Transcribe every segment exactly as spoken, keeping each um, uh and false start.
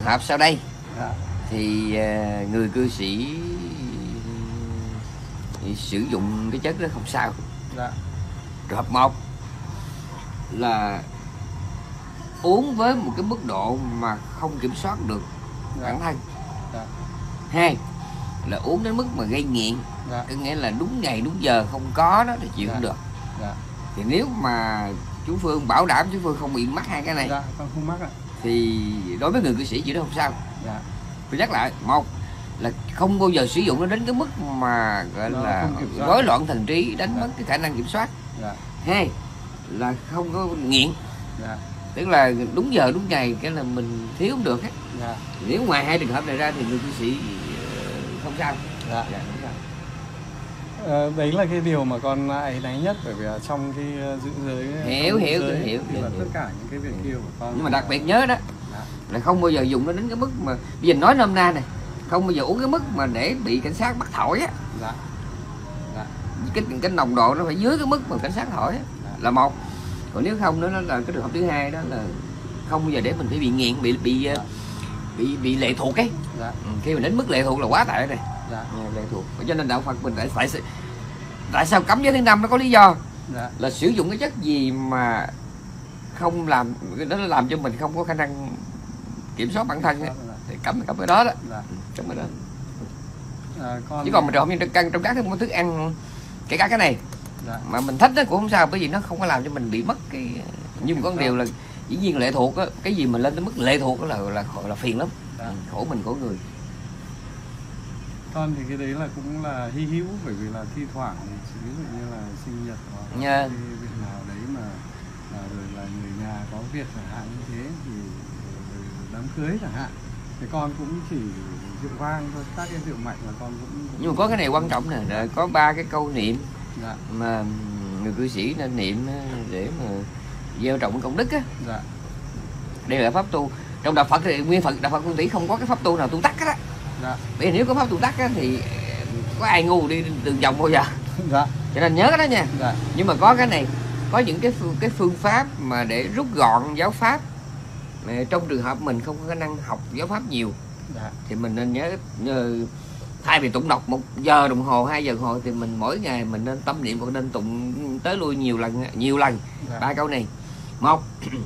Hợp sau đây dạ. thì người cư sĩ thì sử dụng cái chất đó không sao. Dạ. Trường hợp một là uống với một cái mức độ mà không kiểm soát được Dạ. bản thân. Dạ. Hai là uống đến mức mà gây nghiện. Dạ. Có nghĩa là đúng ngày đúng giờ không có đó thì chịu Dạ. không được. Dạ. Thì nếu mà chú Phương bảo đảm chú Phương không bị mắc hai cái này, dạ, con không mắc ạ. thì đối với người cư sĩ chuyện đó không sao. Dạ. Tôi nhắc lại, một là không bao giờ sử dụng nó đến cái mức mà gọi Nó là không rối loạn thần trí, đánh Dạ. mất cái khả năng kiểm soát. Dạ. Hai là không có nghiện. Dạ. Tức là đúng giờ đúng ngày, cái là mình thiếu không được ấy. Dạ. Nếu ngoài hai trường hợp này ra thì người cư sĩ không sao. Dạ. Dạ, không sao. Ờ, đấy là cái điều mà con áy náy nhất, bởi vì trong cái giữ giới Hiểu hiểu giới, hiểu, hiểu, thì hiểu, là hiểu. tất cả những cái việc kia của con. Nhưng mà đặc biệt nhớ đó Dạ. là không bao giờ dùng nó đến cái mức mà bây giờ nói nôm na này, không bao giờ uống cái mức mà để bị cảnh sát bắt thổi á. Dạ. Dạ. Cái cái nồng độ nó phải dưới cái mức mà cảnh sát thổi á. Dạ. Là một. Còn nếu không nữa nó là cái trường hợp thứ hai, đó là không bao giờ để mình phải bị nghiện, bị bị Dạ. bị bị lệ thuộc ấy. Dạ. Ừ, khi mình đến mức lệ thuộc là quá tệ rồi. Dạ. Lệ thuộc. Cho nên đạo Phật mình tại phải tại sao cấm giới thứ năm nó có lý do. Dạ. Là sử dụng cái chất gì mà không làm nó làm cho mình không có khả năng kiểm soát bản thân ấy, thì cấm cấm cái đó đó. Dạ. Cấm cái đó. À, con... Chứ còn mà trộm như trong trong các cái thức ăn, kể cả cái này, dạ. mà mình thích nó cũng không sao, bởi vì nó không có làm cho mình bị mất cái. Nhưng mà có một điều là dĩ nhiên lệ thuộc á, cái gì mà lên tới mức lệ thuộc đó là là là phiền lắm. Dạ. Khổ mình khổ người. Con thì cái đấy là cũng là hy hữu, bởi vì là thi thoảng ví dụ như là sinh nhật hoặc yeah. cái việc nào đấy mà là, rồi là người nhà có việc chẳng hạn như thế, thì đám cưới chẳng hạn, thì con cũng chỉ rượu vang thôi, các cái rượu mạnh là con cũng, cũng... Nhưng mà có cái này quan trọng nè, có ba cái câu niệm. Dạ. Mà người cư sĩ nên niệm để mà gieo trồng công đức á. Dạ. Đây là pháp tu. Trong đạo Phật thì nguyên Phật đạo Phật Nguyên Thủy không có cái pháp tu nào tu tắc hết á. Dạ. Bởi vì nếu có pháp tu tắc á, thì có ai ngu đi đường vòng bao giờ. Dạ. Cho nên nhớ cái đó nha. Dạ. Nhưng mà có cái này, có những cái phương, cái phương pháp mà để rút gọn giáo pháp. Mà trong trường hợp mình không có khả năng học giáo pháp nhiều, dạ. thì mình nên nhớ, nhớ thay vì tụng đọc một giờ đồng hồ, hai giờ đồng hồ, thì mình mỗi ngày mình nên tâm niệm và nên tụng tới lui nhiều lần, nhiều lần. Dạ. Ba câu này. Một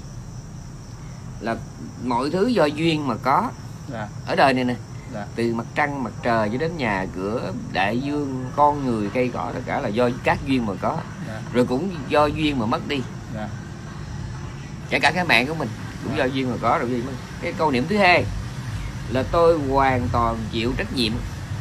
là mọi thứ do duyên mà có. Dạ. Ở đời này nè. Dạ. Từ mặt trăng, mặt trời cho đến nhà cửa, đại dương, con người, cây cỏ, tất cả là do các duyên mà có. Dạ. Rồi cũng do duyên mà mất đi. Dạ. Kể cả cái mạng của mình cũng dạ. do duyên mà có, rồi gì. Cái câu niệm thứ hai là tôi hoàn toàn chịu trách nhiệm.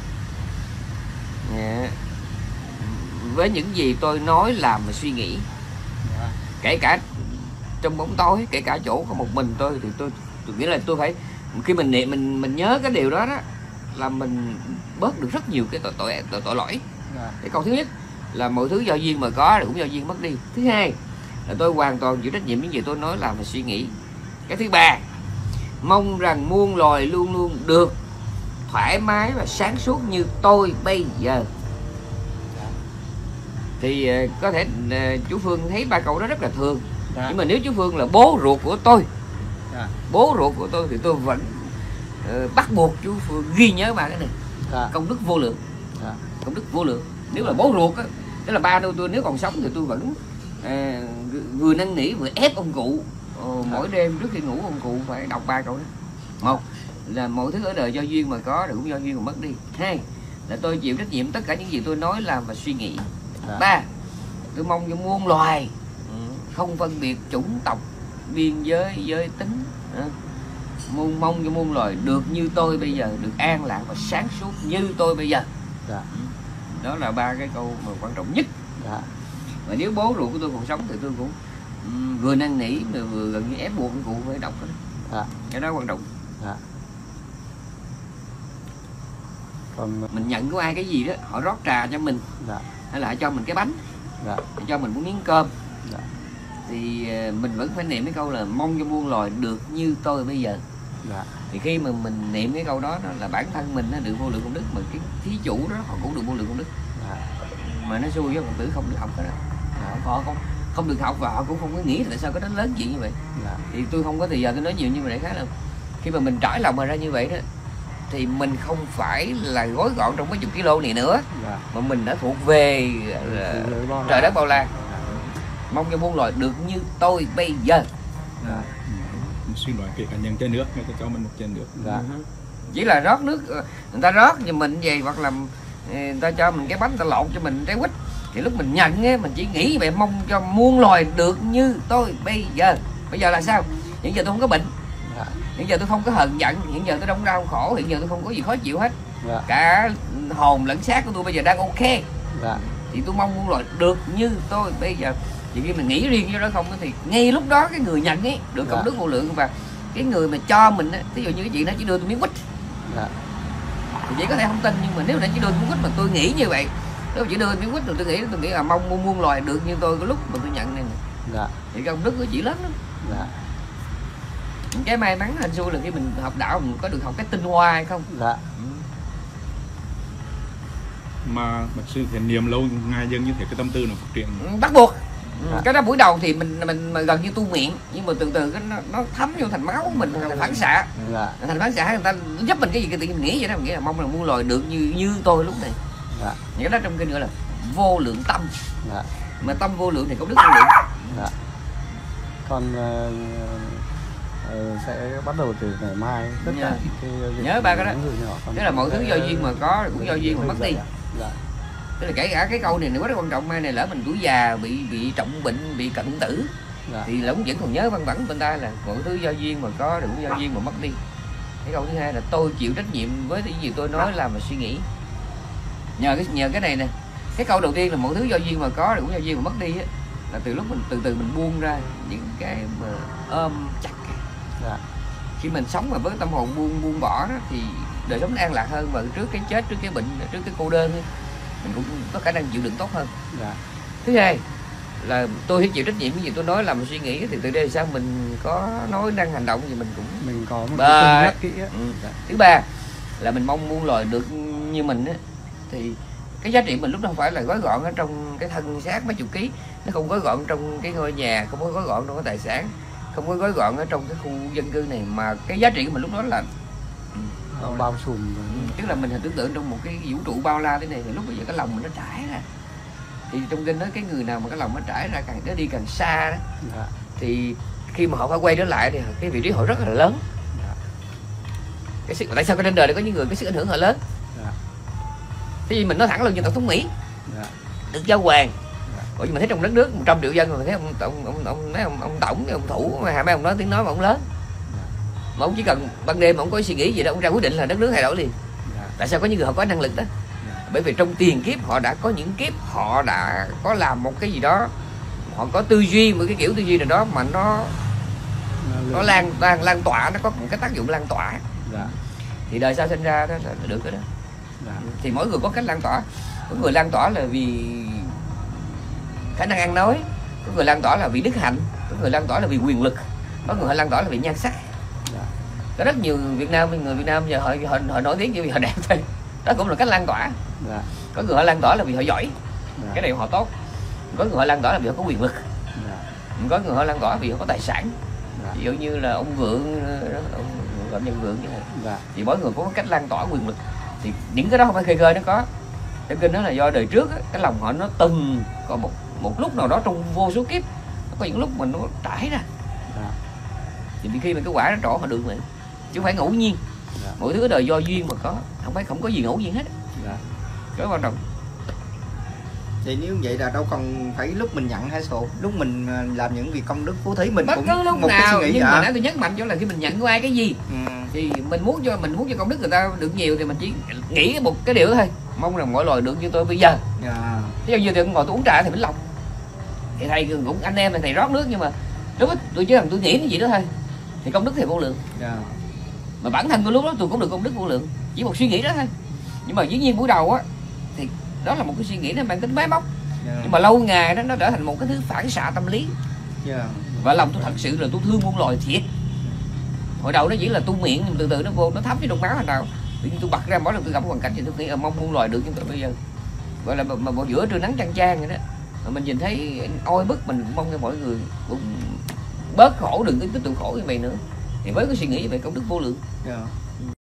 Dạ. Với những gì tôi nói, làm và suy nghĩ. Dạ. Kể cả trong bóng tối, kể cả chỗ có một mình tôi, thì tôi, tôi nghĩa là tôi phải, khi mình niệm mình mình nhớ cái điều đó đó, là mình bớt được rất nhiều cái tội tội tội, tội lỗi. Yeah. Cái câu thứ nhất là mọi thứ do duyên mà có, rồi cũng do duyên mất đi. Thứ hai là tôi hoàn toàn chịu trách nhiệm những gì tôi nói, làm và suy nghĩ. Cái thứ ba, mong rằng muôn loài luôn luôn được thoải mái và sáng suốt như tôi bây giờ. Yeah. Thì uh, có thể uh, chú Phương thấy ba câu đó rất là thường. Yeah. Nhưng mà nếu chú Phương là bố ruột của tôi, yeah. bố ruột của tôi, thì tôi vẫn uh, bắt buộc chú Phương ghi nhớ ba cái này. Yeah. Công đức vô lượng. Yeah. Công đức vô lượng. Nếu là bố ruột á, tức là ba tôi, tôi nếu còn sống thì tôi vẫn uh, vừa năn nỉ vừa ép ông cụ. uh, yeah. Mỗi đêm trước khi ngủ ông cụ phải đọc ba câu đó. Một là mọi thứ ở đời do duyên mà có, rồi cũng do duyên mà mất đi. Hai là tôi chịu trách nhiệm tất cả những gì tôi nói, làm và suy nghĩ. Yeah. Ba, tôi mong cho muôn loài không phân biệt chủng tộc, biên giới, giới tính, muôn mong cho muôn loài được như tôi bây giờ, được an lạc và sáng suốt như tôi bây giờ. Dạ. Đó là ba cái câu mà quan trọng nhất. Dạ. Và nếu bố ruột của tôi còn sống thì tôi cũng um, vừa năn nỉ mà vừa gần như ép buộc cụ phải đọc đó. Dạ. Cái đó quan trọng. Dạ. Còn mình nhận của ai cái gì đó, họ rót trà cho mình. Dạ. Hay là họ cho mình cái bánh. Dạ. Họ cho mình một miếng cơm. Dạ. Thì mình vẫn phải niệm cái câu là mong cho muôn loài được như tôi bây giờ. Dạ. Thì khi mà mình niệm cái câu đó, đó là bản thân mình nó được vô lượng công đức, mà cái thí chủ đó họ cũng được vô lượng công đức. Dạ. Mà nó xui với Phật tử không được học cái đó. Dạ. Họ không không được học và họ cũng không có nghĩ tại sao cái đó lớn chuyện như vậy. Dạ. Thì tôi không có thời giờ tôi nói nhiều, nhưng mà đại khái là khi mà mình trải lòng mà ra như vậy đó thì mình không phải là gói gọn trong mấy chục kilo này nữa, dạ. mà mình đã thuộc về uh, trời đất bao la. Mong cho muôn loài được như tôi bây giờ. Dạ. Suy nói kể cả nhận chai nước, người ta cho mình một chai nước. Dạ. Chỉ là rót nước, người ta rót cho mình về, hoặc là người ta cho mình cái bánh, người ta lộn cho mình trái quýt, thì lúc mình nhận á, mình chỉ nghĩ vậy, mong cho muôn loài được như tôi bây giờ. Bây giờ là sao? Hiện giờ tôi không có bệnh, Dạ. hiện giờ tôi không có hờn giận, hiện giờ tôi không đau khổ, hiện giờ tôi không có gì khó chịu hết. Dạ. Cả hồn lẫn xác của tôi bây giờ đang ok. Dạ. Thì tôi mong muôn loài được như tôi bây giờ. Thì khi mình nghĩ riêng như đó không thì ngay lúc đó cái người nhận ấy được công Dạ. đức vô lượng, và cái người mà cho mình á, ví dụ như cái chị nó chỉ đưa tôi miếng quýt, Dạ. thì chị có thể không tin, nhưng mà nếu nó chỉ đưa miếng quýt mà tôi nghĩ như vậy, nếu chỉ đưa miếng quýt rồi tôi nghĩ tôi nghĩ là mong muôn muôn loài được như tôi cái lúc mà tôi nhận này, Dạ. thì công đức của chị lớn lắm. Dạ. Cái may mắn hên xui là khi mình học đạo mình có được học cái tinh hoa hay không. Dạ. Mà bác sư thì niệm lâu ngày dần như thế cái tâm tư nó phát triển. Bắt buộc. Dạ. Cái đó buổi đầu thì mình mình, mình gần như tu miệng, nhưng mà từ từ cái nó, nó thấm vô thành máu của mình, thành phản xạ. Dạ. Thành phản xạ, người ta giúp mình cái gì cái tự nhiên mình nghĩ vậy đó, mình nghĩ là mong là muôn loài được như như tôi lúc này. Dạ. Những cái đó trong kinh nữa là vô lượng tâm. Dạ. Mà tâm vô lượng thì công đức vô lượng. Dạ. Con uh, uh, sẽ bắt đầu từ ngày mai tất cả Nhớ. cái Nhớ ba cái đó. nhỏ, Tức là mọi thứ do duyên mà có, cũng do duyên mà mất đi. Dạ. Tức là kể cả cái câu này nó rất quan trọng, mai này lỡ mình tuổi già bị bị trọng bệnh, bị cận tử, Dạ. thì cũng vẫn còn nhớ văn vẳng bên ta là mọi thứ do duyên mà có, cũng do duyên mà mất đi. Cái câu thứ hai là tôi chịu trách nhiệm với những gì tôi nói, làm mà suy nghĩ. Nhờ cái nhờ cái này nè, cái câu đầu tiên là mọi thứ do duyên mà có, cũng do duyên mà mất đi á, là từ lúc mình từ từ mình buông ra những cái mà ôm chặt. Dạ. Khi mình sống mà với tâm hồn buông buông bỏ đó, thì đời sống nó an lạc hơn, và trước cái chết, trước cái bệnh, trước cái cô đơn ấy, mình cũng có khả năng chịu đựng tốt hơn. Dạ. Thứ hai là tôi phải chịu trách nhiệm cái gì tôi nói, làm mà suy nghĩ, thì từ đây sao mình có nói năng hành động gì mình cũng Mình có một Ba. cái cân nhắc kỹ á. ừ. Dạ. Thứ ba là mình mong muôn loài được như mình á, thì cái giá trị mình lúc đó không phải là gói gọn ở trong cái thân xác mấy chục ký, nó không gói gọn trong cái ngôi nhà, không có gói gọn trong cái tài sản, không có gói gọn ở trong cái khu dân cư này, mà cái giá trị của mình lúc đó là Nó bao trùm. Ừ, tức là mình hình tưởng tượng trong một cái vũ trụ bao la thế này, thì lúc bây giờ cái lòng mình nó trải ra, thì trong kinh nói cái người nào mà cái lòng nó trải ra càng nó đi càng xa đó, Dạ. thì khi mà họ phải quay trở lại thì cái vị trí họ rất là lớn. Dạ. Cái sức, tại sao cái trên đời này có những người cái sức ảnh hưởng họ lớn. Dạ. Thế vì mình nói thẳng luôn như tổng thống Mỹ Dạ. được giáo hoàng, Dạ. bởi vì mình thấy trong đất nước một trăm triệu dân mà mình thấy ông ông ông ông mấy ông, ông tổng ông thủ mà mấy ông nói tiếng nói mà ông lớn, mà ông chỉ cần ban đêm mà ông có suy nghĩ gì đó ông ra quyết định là đất nước thay đổi liền. Dạ. Tại sao có những người họ có năng lực đó? Dạ. Bởi vì trong tiền kiếp họ đã có những kiếp họ đã có làm một cái gì đó, họ có tư duy, một cái kiểu tư duy nào đó mà nó nó lan lan lan tỏa, nó có một cái tác dụng lan tỏa. Dạ. Thì đời sau sinh ra đó là được cái đó. Dạ. Thì mỗi người có cách lan tỏa. Có người lan tỏa là vì khả năng ăn nói, có người lan tỏa là vì đức hạnh, có người lan tỏa là vì quyền lực, có người họ lan tỏa là vì nhan sắc. Dạ. Có rất nhiều Việt Nam, người Việt Nam giờ họ họ, họ nổi tiếng vì họ đẹp thôi, đó cũng là cách lan tỏa. Dạ. Có người họ lan tỏa là vì họ giỏi, Dạ. cái này họ tốt. Có người họ lan tỏa là vì họ có quyền lực. Dạ. Có người họ lan tỏa vì họ có tài sản. Dạ. Ví dụ như là ông Vượng, ông Phạm Nhân Vượng như thế. Dạ. Thì mỗi người có cách lan tỏa quyền lực, thì những cái đó không phải khơi khơi nó có. Trong kinh đó là do đời trước á, cái lòng họ nó từng có một một lúc nào đó trong vô số kiếp, có những lúc mình nó trải ra. Dạ. Thì khi mà cái quả nó trổ họ được mà, chứ không phải ngẫu nhiên. Dạ. Mỗi thứ ở đời do duyên mà có, không phải không có gì ngẫu nhiên hết. Dạ. Rất quan trọng. Thì nếu vậy là đâu còn phải lúc mình nhận hay sổ, lúc mình làm những việc công đức phú thí mình Bất cũng cứ lúc một cái nào, suy nghĩ nhưng mà dạ. nãy tôi nhấn mạnh chỗ là khi mình nhận của ai cái gì, Ừ. thì mình muốn cho mình muốn cho công đức người ta được nhiều, thì mình chỉ nghĩ một cái điều đó thôi, mong rằng mọi loài được như tôi bây giờ. Dạ. Ví dụ như tôi ngồi tôi uống trà thì Vĩnh Long, thì thầy cũng anh em thầy rót nước, nhưng mà lúc đó tôi chỉ cần tôi nghĩ cái gì đó thôi, thì công đức thì vô lượng. Dạ. Mà bản thân tôi lúc đó tôi cũng được công đức vô lượng, chỉ một suy nghĩ đó thôi. Nhưng mà dĩ nhiên buổi đầu á thì đó là một cái suy nghĩ nó mang tính máy móc. Dạ. Nhưng mà lâu ngày đó nó trở thành một cái thứ phản xạ tâm lý. Dạ. Và lòng tôi thật sự là tôi thương muôn loài thiệt. Hồi đầu nó chỉ là tu miệng, nhưng từ từ nó vô, nó thấm vào trong máu. Thành nào tự nhiên tôi bật ra, mỗi lần tôi gặp hoàn cảnh thì tôi nghĩ là mong muôn loài được như tôi bây giờ. Gọi là mà, mà, mà giữa trưa nắng chang chang vậy đó, mà mình nhìn thấy oi bức, mình mong cho mọi người cũng bớt khổ, đừng tiếp tục khổ như vậy nữa. thì mới có suy nghĩ về công đức vô lượng. Dạ.